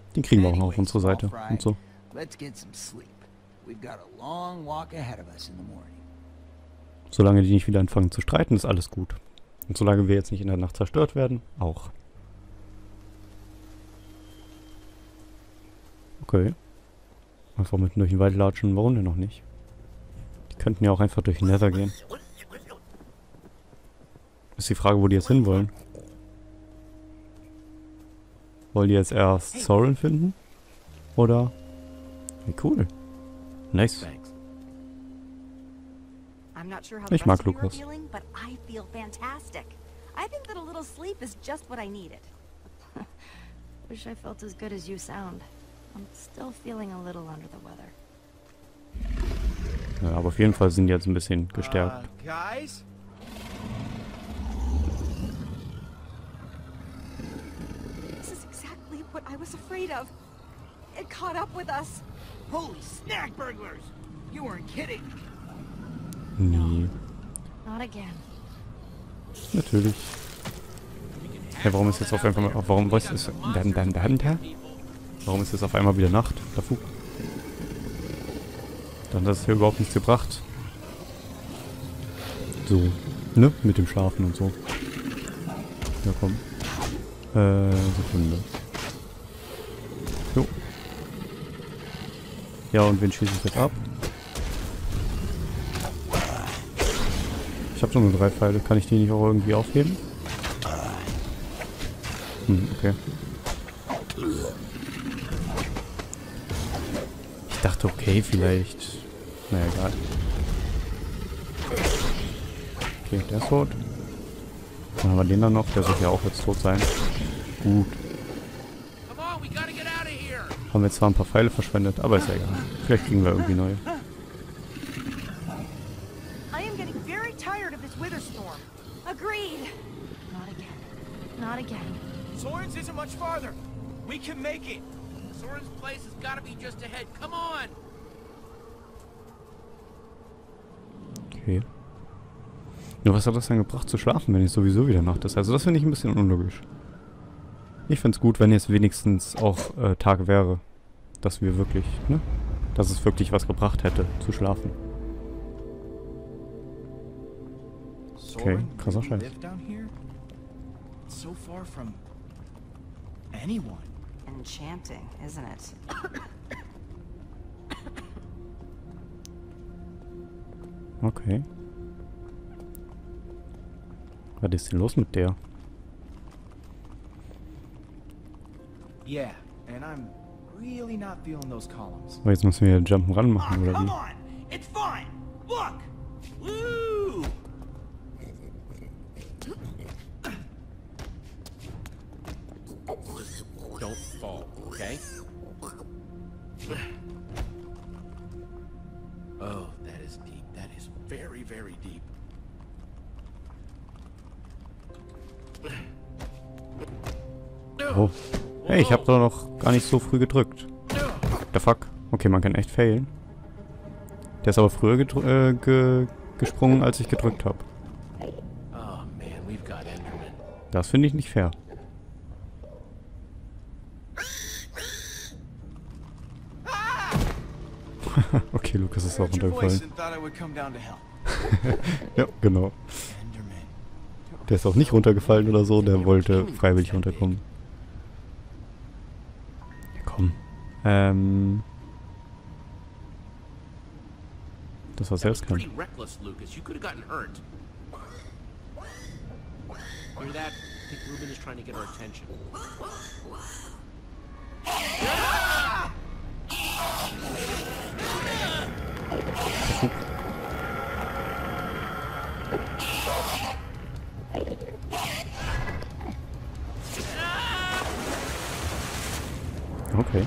Den kriegen wir auch noch auf unsere Seite und so. Let's get some sleep. We've got a long walk ahead of us in the morning. Solange die nicht wieder anfangen zu streiten, ist alles gut. Und solange wir jetzt nicht in der Nacht zerstört werden, auch. Okay. Einfach mitten durch den Wald latschen, warum denn noch nicht? Die könnten ja auch einfach durch den Nether gehen. Ist die Frage, wo die jetzt hinwollen. Wollen die jetzt erst Soren finden? Oder? Wie cool. Nice. Ich mag Lukas. Wish I felt as good as you sound. I'm still feeling a little under the weather. Ja, aber auf jeden Fall sind die jetzt ein bisschen gestärkt. Guys? This is exactly what I was afraid of. It caught up with us. Holy snack burglars! You weren't kidding. Nee. Not again. Natürlich. Hey, warum ist jetzt auf einmal... Warum was ist... Warum ist jetzt auf einmal wieder Nacht? Dafu. Dann hat das hier überhaupt nichts gebracht. So. Ne? Mit dem Schlafen und so. Ja, komm. Sekunde. Jo. Ja, und wen schieße ich jetzt ab? Ich habe schon nur 3 Pfeile. Kann ich die nicht auch irgendwie aufheben? Okay. Ich dachte, okay, vielleicht... Naja, egal. Okay, der ist tot. Dann haben wir den dann noch. Der sollte ja auch jetzt tot sein. Gut. Haben wir zwar ein paar Pfeile verschwendet, aber ist ja egal. Vielleicht kriegen wir irgendwie neue. I am getting very tired of this wither storm. Agreed. Not again. Not again. Soren's isn't much farther. We can make it. Soren's place has got to be just ahead. Come on. Okay. Nur was hat das denn gebracht zu schlafen, wenn ich sowieso wieder Nacht ist? Also das finde ich ein bisschen unlogisch. Ich finde es gut, wenn jetzt wenigstens auch Tag wäre. Dass wir wirklich, ne? Dass es wirklich was gebracht hätte, zu schlafen. Okay, krasser Scheiß. So far from anyone. Enchanting, isn't it? Okay. Was ist denn los mit der? Yeah, and I'm really not feeling those columns. Oh, jetzt müssen wir Jump'n'Run machen, oder Come wie? on. It's fine. Look. Woo. Don't fall, okay? Oh, that is deep. That is very, very deep. Oh. Hey, ich habe doch noch gar nicht so früh gedrückt. The fuck? Okay, man kann echt failen. Der ist aber früher gesprungen, als ich gedrückt habe. Oh man, we've got Enderman. Das finde ich nicht fair. Okay, Lukas ist auch runtergefallen. Ja, genau. Der ist auch nicht runtergefallen oder so, der wollte freiwillig runterkommen. Ja, komm. Das war selbst kann. Pretty reckless, Lucas. You could have gotten hurt. Hear that? I think Ruben is trying to get our attention. Okay.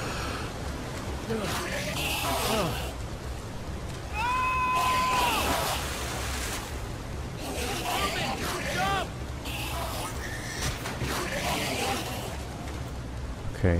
Okay.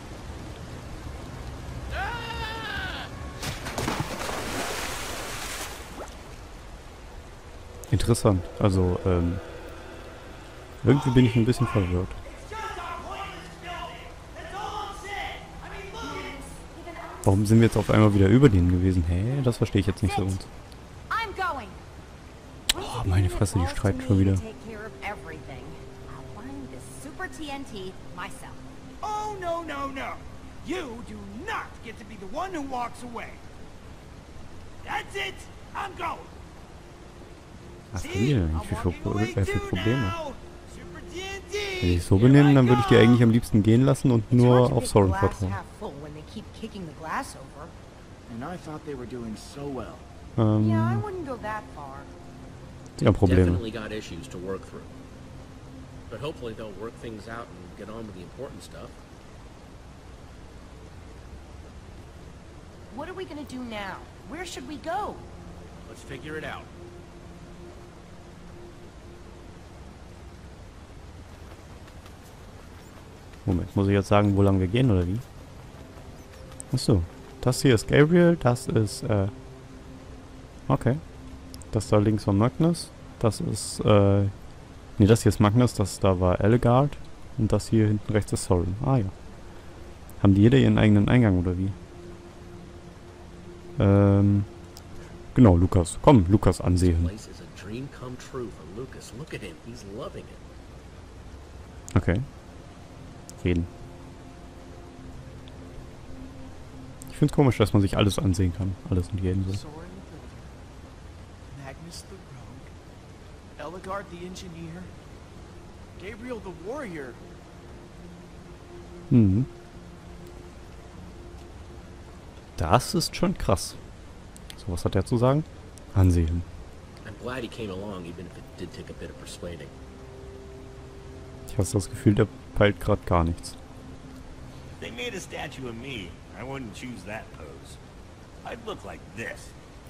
Interessant. Also, irgendwie bin ich ein bisschen verwirrt. Warum sind wir jetzt auf einmal wieder über denen gewesen? Hä? Das verstehe ich jetzt nicht so ganz. I'm going. Oh, meine Fresse, die streitet schon wieder. Super TNT myself. Oh, no, no, no. You do not get to be the one who walks away. That's it. I'm going. Was haben die denn eigentlich für Probleme? Super TNT. Wenn die sich so benehmen, dann würde ich die eigentlich am liebsten gehen lassen und nur auf Soren vertrauen. And I thought they were doing so well. Yeah, I wouldn't go that far. Die haben Probleme. Definitely got issues to work through. But hopefully they'll work things out and get on with the important stuff. What are we gonna do now? Where should we go? Let's figure it out. Moment, muss ich jetzt sagen, wo lang wir gehen oder wie? Achso, das hier ist Gabriel, das ist, okay. Das da links war Magnus, das ist, ne, das hier ist Magnus, das da war Ellegaard und das hier hinten rechts ist Soren. Ah ja. Haben die jeder ihren eigenen Eingang oder wie? Genau, Lukas. Komm, Lukas ansehen. Okay. Reden. Ich find's komisch, dass man sich alles ansehen kann. Alles und jeden so. Soren the builder, Magnus the rogue, Ellegaard the engineer, Gabriel the warrior. Mhm. Das ist schon krass. So, was hat er zu sagen? Ansehen. I'm glad he came along, even if it did take a bit of persuading. Ich habe das Gefühl, der peilt gerade gar nichts. If they made a statue of me, I wouldn't choose that pose. I'd look like this.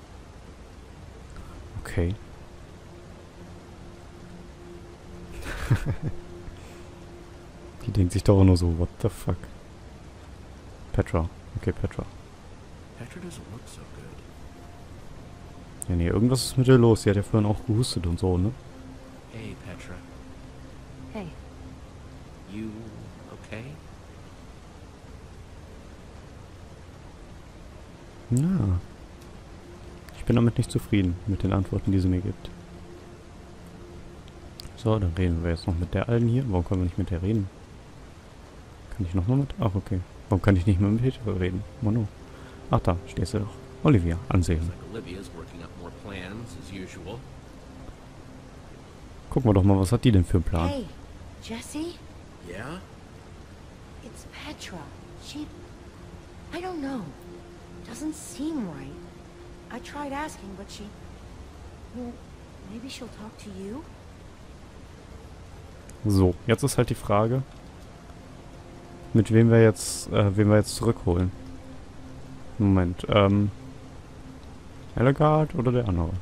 Okay. Die denkt sich doch auch nur so, what the fuck. Petra. Okay, Petra. Petra doesn't look so good. Ja, nee, irgendwas ist mit ihr los. Sie hat ja vorhin auch gehustet und so, ne? Hey, Petra. Hey. You okay? Ja. Ich bin damit nicht zufrieden, mit den Antworten, die sie mir gibt. So, dann reden wir jetzt noch mit der Alten hier. Warum können wir nicht mit der reden? Kann ich nochmal mit? Ach, okay. Warum kann ich nicht mehr mit Petra reden? Manu. Ach, da stehst du doch. Olivia, ansehen. Looks like Olivia's working up more plans, as usual. Gucken wir doch mal, was hat die denn für einen Plan? Hey, Jesse? Yeah? It's Petra. I don't know. Doesn't seem right. I tried asking, but well, maybe she'll talk to you? So, jetzt ist halt die Frage, mit wem wir jetzt zurückholen. Moment, Ellegaard oder der andere?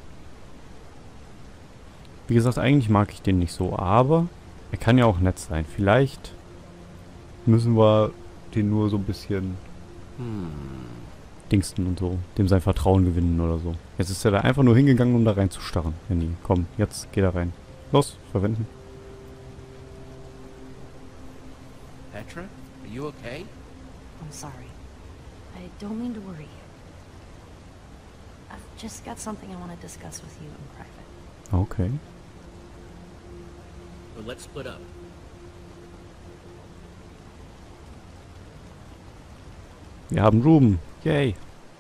Wie gesagt, eigentlich mag ich den nicht so, aber er kann ja auch nett sein. Vielleicht müssen wir den nur so ein bisschen dingsten und so, dem sein Vertrauen gewinnen oder so. Jetzt ist er da einfach nur hingegangen, um da reinzustarren. Ja, nie. Komm, jetzt geh da rein. Los, verwenden. Petra, are you okay? I'm sorry. I don't mean to worry you. I've just got something I want to discuss with you in private. Okay. But let's split up. Wir haben Ruben. Yay.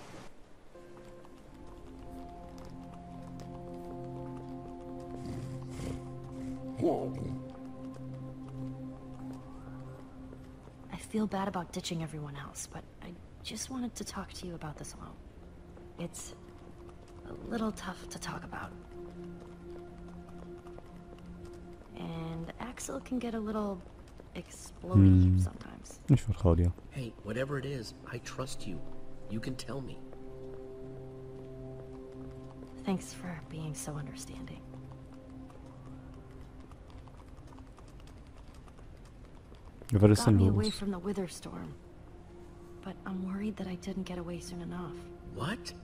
I feel bad about ditching everyone else, but I just wanted to talk to you about this alone. It's a little tough to talk about. And Axel can get a little explodey sometimes. Ich vertraue dir. Hey, whatever it is, I trust you. You can tell me. Thanks for being so understanding. Was ist Got denn me away los? from the Wither Storm, but I'm worried that I didn't get away soon enough. What?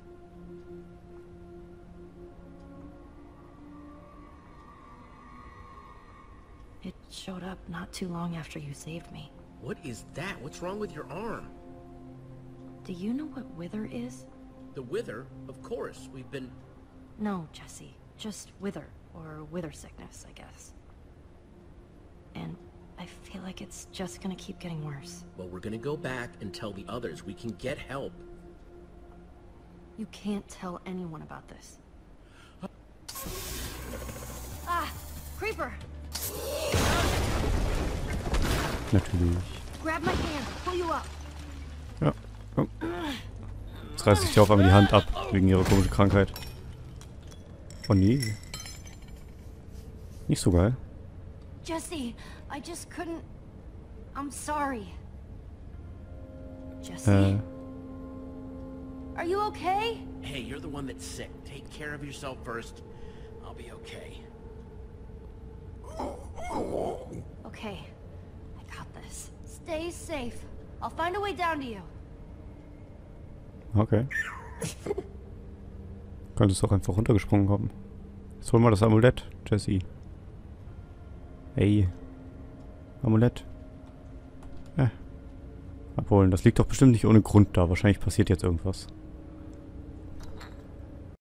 It showed up not too long after you saved me. What is that? What's wrong with your arm? Do you know what wither is? The Wither? Of course. We've been... No, Jesse. Just wither. Or wither sickness, I guess. And I feel like it's just gonna keep getting worse. Well, we're gonna go back and tell the others we can get help. You can't tell anyone about this. Ah! Creeper! Natürlich. Grab my hand, pull you up. Ja. Oh. Jetzt reißt sich die auf einmal die Hand ab, wegen ihrer komischen Krankheit. Oh nee. Nicht so geil. Jesse, I just couldn't... I'm sorry. Jesse? Are you okay? Hey, you're the one that's sick. Take care of yourself first. I'll be okay. Okay. I got this. Stay safe. I'll find a way down to you. Okay. Könntest auch einfach runtergesprungen kommen. Jetzt hol mal das Amulett, Jesse. Hey. Amulett. Abholen. Das liegt doch bestimmt nicht ohne Grund da. Wahrscheinlich passiert jetzt irgendwas.